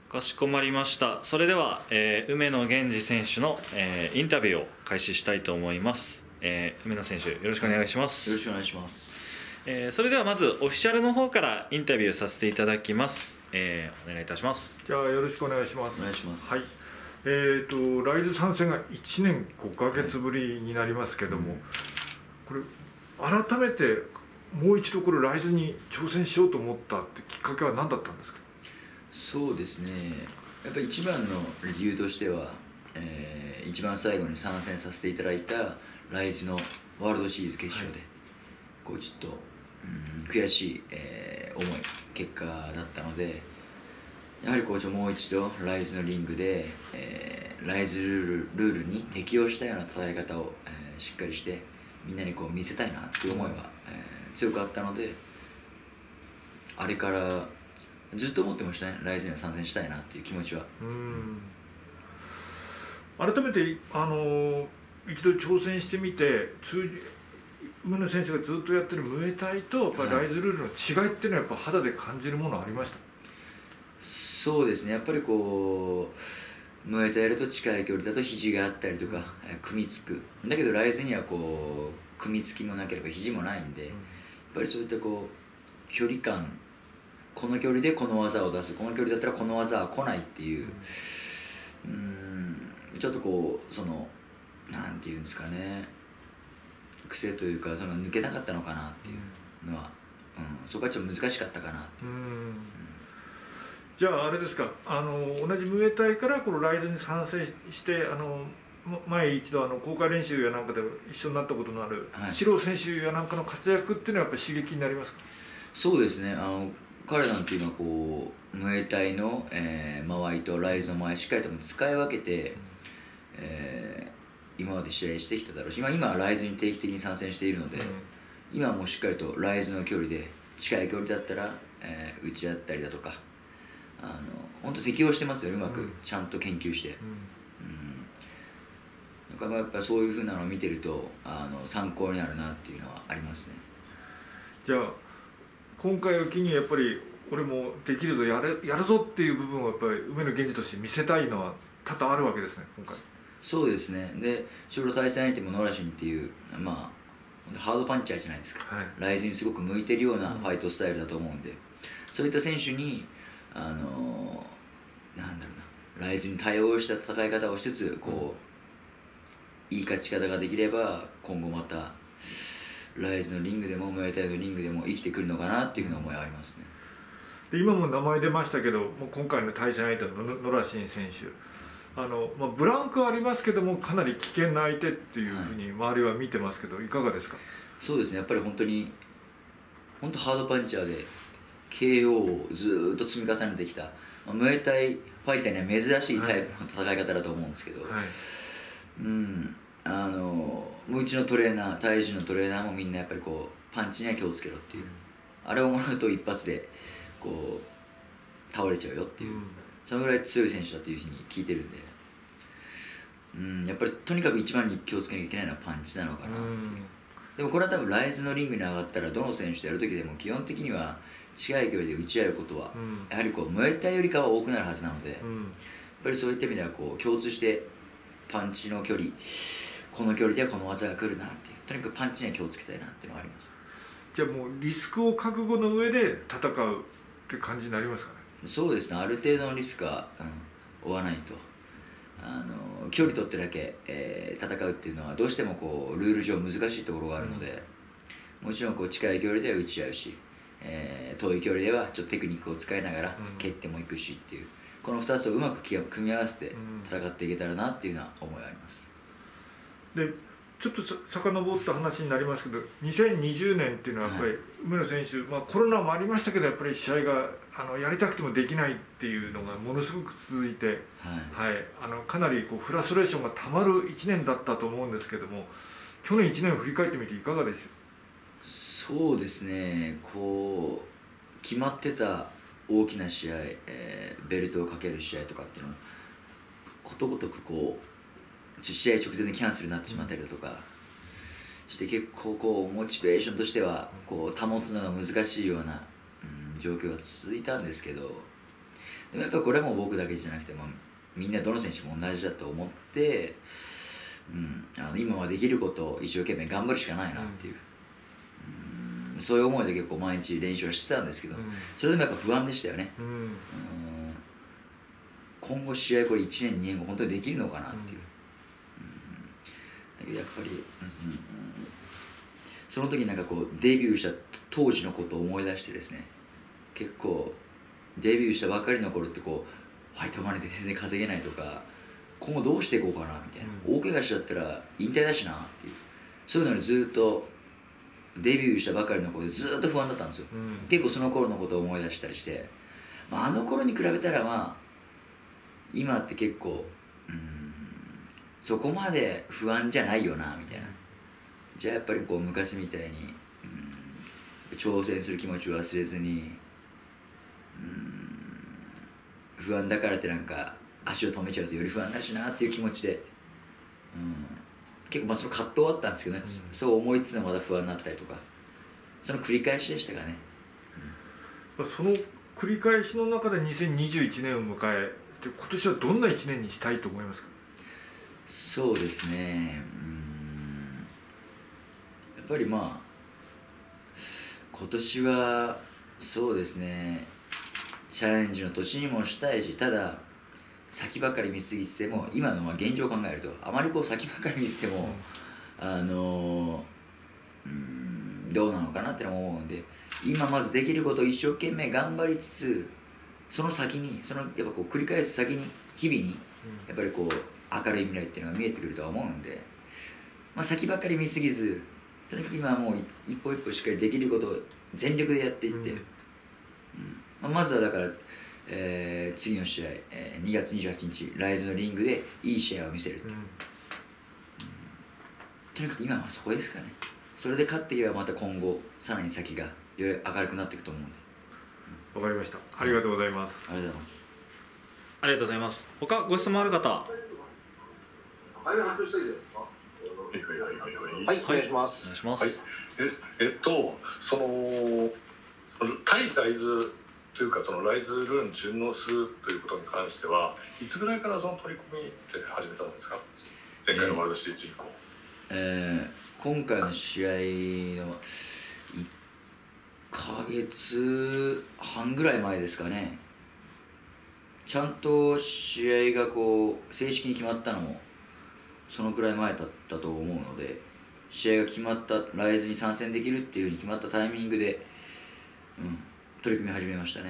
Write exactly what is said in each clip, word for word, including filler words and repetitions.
かしこまりました。それでは、えー、梅野源氏選手の、えー、インタビューを開始したいと思います。えー、梅野選手、よろしくお願いします。 よろしくお願いします。 えー、それではまずオフィシャルの方からインタビューさせていただきます。えー、お願いいたします。 じゃあよろしくお願いします。 お願いします。 はい。えーとライズ参戦がいちねんごかげつぶりになりますけども、はい、これ改めてもう一度これライズに挑戦しようと思ったってきっかけは何だったんですか？ そうですね。やっぱり一番の理由としては、えー、一番最後に参戦させていただいたライズのワールドシリーズ決勝で、はい、こうちょっと、うん、悔しい、えー、重い結果だったので、やはりこうもう一度ライズのリングで、えー、ライズルール、ルールに適応したような戦い方を、えー、しっかりしてみんなにこう見せたいなっていう思いは、えー、強くあったので、あれからずっと思ってましたね。ライズには参戦したいなっていう気持ちは。 うん改めて、あのー、一度挑戦してみて、通じ梅野選手がずっとやってるムエタイとやっぱりライズルールの違いっていうのはやっぱ肌で感じるものありました？ そうですね。やっぱりこうムエタイやると近い距離だと肘があったりとか、うん、組みつくだけどライズにはこう組みつきもなければ肘もないんで、うん、やっぱりそういったこう距離感、この距離でこの技を出す、この距離だったらこの技は来ないっていう、うーんちょっとこうそのなんていうんですかね、癖というかその抜けなかったのかなっていうのは、うん、そこはちょっと難しかったかなっていう。うんうんじゃああれですか、あの同じムエタイからこのライズに参戦してあの前一度あの公開練習やなんかで一緒になったことのある、はい、四郎選手やなんかの活躍っていうのはやっぱり刺激になりますか？ そうですね。あの彼なんていうのはこうムエタイの、えー、間合いとライズの間合いしっかりと使い分けて、うんえー、今まで試合してきただろうし、今今はライズに定期的に参戦しているので、うん、今はもうしっかりとライズの距離で近い距離だったら、えー、打ち合ったりだとかあの本当適応してますよね、うまく、うん、ちゃんと研究して、うんうん、だからやっぱそういうふうなのを見てるとあの参考になるなっていうのはありますね。 じゃあ今回を機にやっぱり俺もできるぞ、やる、やるぞっていう部分をやっぱり梅野源氏として見せたいのは多々あるわけですね、今回。 そうですね。でちょうど対戦相手もノラシンっていうまあハードパンチャーじゃないですか、はい、ライズにすごく向いてるようなファイトスタイルだと思うんで、うん、そういった選手にあのー、なんだろうな、ライズに対応した戦い方をしつつこう、うん、いい勝ち方ができれば今後またライズのリングでもムエタイのリングでも生きてくるのかなっていうふうな思いはありますね。 で今も名前出ましたけど、もう今回の対戦相手のノラシン選手、あの、まあ、ブランクはありますけどもかなり危険な相手っていうふうに周りは見てますけど、はい、いかがですか？ そうですね。やっぱり本当に本当ハードパンチャーでケーオー をずーっと積み重ねてきた、まあ、ムエタイファイターには珍しいタイプの戦い方だと思うんですけど、はい、うんあのうちのトレーナー、体重のトレーナーもみんなやっぱりこうパンチには気をつけろっていう、あれをもらうと一発でこう倒れちゃうよっていう、うん、そのぐらい強い選手だというふうに聞いてるんで、うん、やっぱりとにかく一番に気をつけなきゃいけないのはパンチなのかなっていう、うん、でもこれは多分ライズのリングに上がったらどの選手とやる時でも基本的には近い距離で打ち合うことは、うん、やはりこうムエタイよりかは多くなるはずなので、うん、やっぱりそういった意味ではこう共通してパンチの距離、この距離ではこの技が来るなっていう、とにかくパンチには気をつけたいなっていうのがあります。 じゃあもうリスクを覚悟の上で戦うって感じになりますかね？ そうですね。ある程度のリスクは、うん、負わないと、あの距離取ってだけ、えー、戦うっていうのはどうしてもこうルール上難しいところがあるので、うん、もちろんこう近い距離では打ち合うし、えー、遠い距離ではちょっとテクニックを使いながら蹴ってもいくしっていう、うん、このふたつをうまく組み合わせて戦っていけたらなっていうような思いがあります。 でちょっと遡った話になりますけど、にせんにじゅうねんっていうのはやっぱり梅野選手、まあ、コロナもありましたけどやっぱり試合があのやりたくてもできないっていうのがものすごく続いて、はいはい、あのかなりこうフラストレーションがたまるいちねんだったと思うんですけども、去年いちねんを振り返ってみていかがでしょう？ そうですね。こう決まってた大きな試合、えー、ベルトをかける試合とかっていうのもことごとくこう試合直前でキャンセルになってしまったりだとかして結構こうモチベーションとしてはこう保つのが難しいような、うん、状況が続いたんですけど、 でもやっぱりこれはもう僕だけじゃなくて、まあ、みんなどの選手も同じだと思って、うん、あの今はできることを一生懸命頑張るしかないなっていう、うんうん、そういう思いで結構毎日練習をしてたんですけど、うん、それでもやっぱ不安でしたよね、うんうん、今後試合これいちねんにねんご本当にできるのかなっていう、うん、だけどやっぱり、うんうん、その時なんかこうデビューした当時のことを思い出してですね、結構デビューしたばかりの頃ってこうファイトマネーで全然稼げないとか、今後どうしていこうかなみたいな、うん、大怪我しちゃったら引退だしなっていう、そういうのにずっとデビューしたばかりの頃でずっと不安だったんですよ、うん、結構その頃のことを思い出したりして、まあ、あの頃に比べたらまあ今って結構うーんそこまで不安じゃないよなみたいな、じゃあやっぱりこう昔みたいにうん挑戦する気持ちを忘れずに、うん不安だからってなんか足を止めちゃうとより不安になるしなっていう気持ちで、うん、結構まあその葛藤はあったんですけどね、うん、そう思いつつもまた不安になったりとか、その繰り返しでしたかね、 うん、その繰り返しの中でにせんにじゅういちねんを迎えて、今年はどんないちねんにしたいと思いますか？ そうですね、うんやっぱりまあ今年はそうですね、チャレンジの年にもしたいし、ただ先ばっかり見すぎても、今のまあ現状を考えるとあまりこう先ばっかり見てても、うん、あのうんどうなのかなって思うんで、今まずできることを一生懸命頑張りつつ、その先にそのやっぱこう繰り返す先に日々にやっぱりこう明るい未来っていうのが見えてくるとは思うんで、まあ、先ばっかり見すぎず、とにかく今はもう一歩一歩しっかりできることを全力でやっていって、うんまあ、まずはだから、えー、次の試合、えー、にがつにじゅうはちにちライズのリングでいい試合を見せるっていう、うんうん、とにかく今はそこですかね。それで勝っていけばまた今後さらに先がより明るくなっていくと思うんで。 わかりました。ありがとうございます。 ありがとうございます。 ありがとうございます。他ご質問ある方。はいはいはいはいはい、お願いします。 お願いします。はい、 ええっとその対ライズというかそのライズルールに順応するということに関してはいつぐらいからその取り組みって始めたんですか？前回のワールドシリーズ以降。 えー、えー、今回の試合のいっかげつはんぐらい前ですかね。ちゃんと試合がこう正式に決まったのもそのくらい前だったと思うので、試合が決まったライズに参戦できるっていうふうに決まったタイミングで、うん、取り組み始めましたね。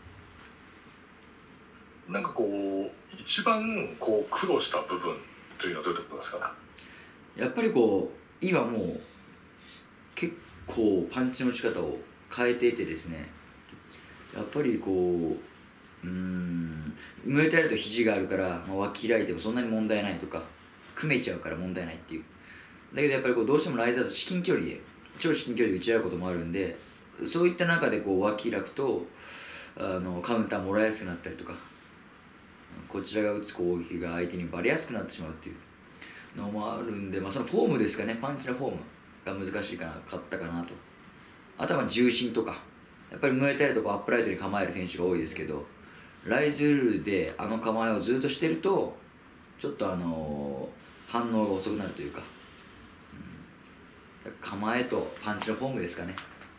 なんかこう一番こう苦労した部分というのはどういうところですか？ やっぱりこう今もう結構パンチの仕方を変えていてですね、やっぱりこううーんムエタイだと肘があるから、まあ、脇開いてもそんなに問題ないとか、組めちゃうから問題ないっていう。だけどやっぱりこうどうしてもライズだと至近距離で超至近距離で打ち合うこともあるんで、そういった中でこう脇開くとあのカウンターもらいやすくなったりとか、こちらが打つ攻撃が相手にバレやすくなってしまうっていうのもあるんで、まあ、そのフォームですかね、パンチのフォームが難しいかなかったかなと。あとは重心とか、やっぱりムエタイだとこうアップライトに構える選手が多いですけど、ライズルールであの構えをずっとしてるとちょっとあのー、反応が遅くなるというか、うん、構えとパンチのフォームですかね。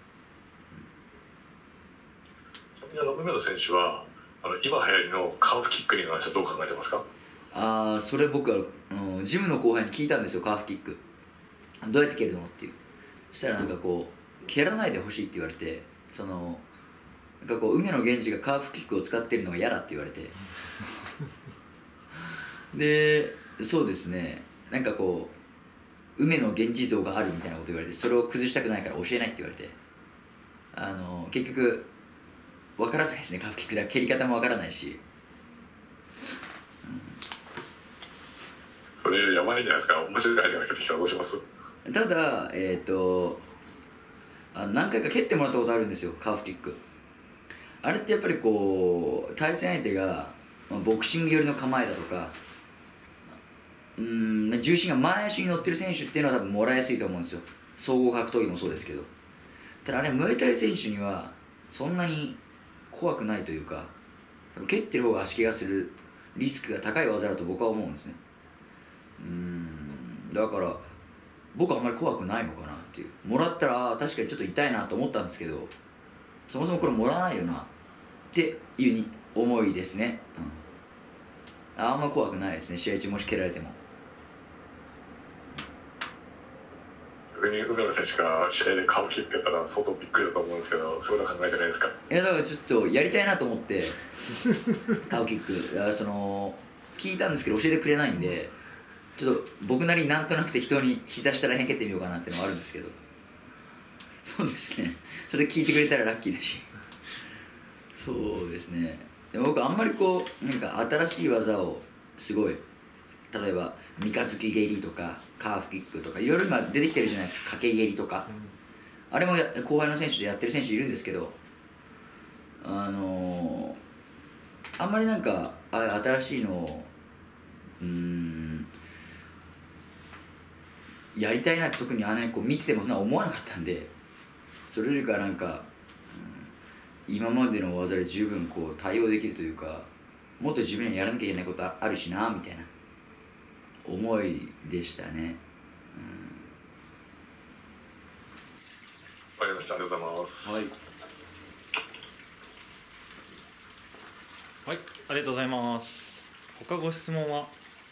あの梅野選手はあの今流行りのカーフキックに関してはどう考えてますか？ ああ、それ僕は、うん、ジムの後輩に聞いたんですよ。カーフキックどうやって蹴るのっていう。そしたらなんかこう蹴らないでほしいって言われて、そのなんかこう梅野源氏がカーフキックを使っているのが嫌だって言われてでそうですね、なんかこう梅野源氏像があるみたいなこと言われて、それを崩したくないから教えないって言われて、あの結局分からないですね。カーフキックだ蹴り方も分からないし、 うん、それやばいんじゃないですか。面白いアイデアが出てきたらどうします？ ただえっ、ー、とあ何回か蹴ってもらったことあるんですよ、カーフキック。あれってやっぱりこう対戦相手が、まあ、ボクシング寄りの構えだとか、うーん重心が前足に乗ってる選手っていうのは多分もらいやすいと思うんですよ。総合格闘技もそうですけど。ただあれムエタイ選手にはそんなに怖くないというか、 蹴ってる方が足怪我するリスクが高い技だと僕は思うんですね。うーんだから僕はあんまり怖くないのかなっていう。もらったら確かにちょっと痛いなと思ったんですけど、そもそもこれもらわないよなっていうに思いですね、うん、あんま怖くないですね、試合中もし蹴られても。 逆に梅野選手が試合でカーブキックやったら相当びっくりだと思うんですけど、そういうことは考えてないですか？ いやだからちょっとやりたいなと思ってカーブキックだからその聞いたんですけど教えてくれないんで、ちょっと僕なりになんとなく適当に膝下らへん蹴ってみようかなっていうのはあるんですけど、そうですね、それ聞いてくれたらラッキーだし、そうですね。でも僕あんまりこうなんか新しい技をすごい、例えば三日月蹴りとかカーフキックとかいろいろ今出てきてるじゃないですか、掛け蹴りとか、うん、あれも後輩の選手でやってる選手いるんですけど、あのー、あんまりなんかあ新しいのをうーんやりたいなって、特にあんなにこう見ててもそんな思わなかったんで、それよりかなんか、うん、今までの技で十分こう対応できるというか、もっと自分にはやらなきゃいけないことあるしなみたいな思いでしたね。 わかりました、ありがとうございます。 はい、 はい、ありがとうございます。他ご質問は？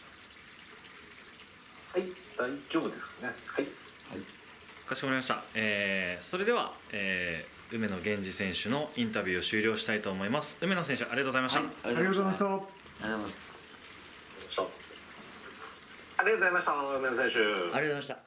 はい、大丈夫ですかね。はい、 はい、 かしこまりました。えー、それでは、えー、梅野源氏選手のインタビューを終了したいと思います。梅野選手ありがとうございました。 はい、 ありがとうございました。 ありがとうございます。 ありがとうございました、梅野選手。 ありがとうございました。